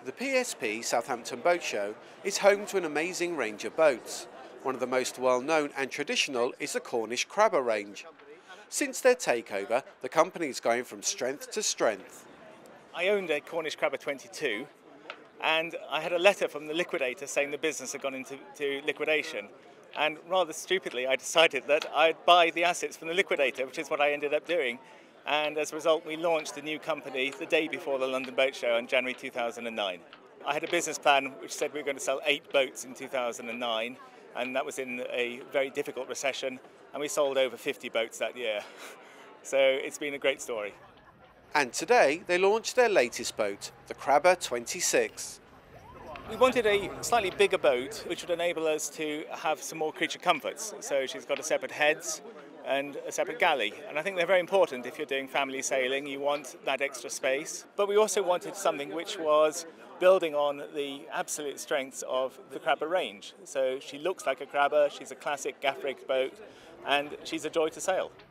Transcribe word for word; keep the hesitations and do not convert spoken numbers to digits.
The P S P Southampton Boat Show is home to an amazing range of boats. One of the most well-known and traditional is the Cornish Crabber range. Since their takeover, the company is going from strength to strength. I owned a Cornish Crabber twenty-two, and I had a letter from the liquidator saying the business had gone into to liquidation. And rather stupidly, I decided that I'd buy the assets from the liquidator, which is what I ended up doing. And as a result, we launched a new company the day before the London Boat Show in January two thousand nine. I had a business plan which said we were going to sell eight boats in two thousand nine, and that was in a very difficult recession, and we sold over fifty boats that year. So it's been a great story. And today they launched their latest boat, the Crabber twenty-six. We wanted a slightly bigger boat which would enable us to have some more creature comforts. So she's got a separate heads and a separate galley, and I think they're very important if you're doing family sailing. You want that extra space, but we also wanted something which was building on the absolute strengths of the Crabber range. So she looks like a Crabber, she's a classic gaff rigged boat, and she's a joy to sail.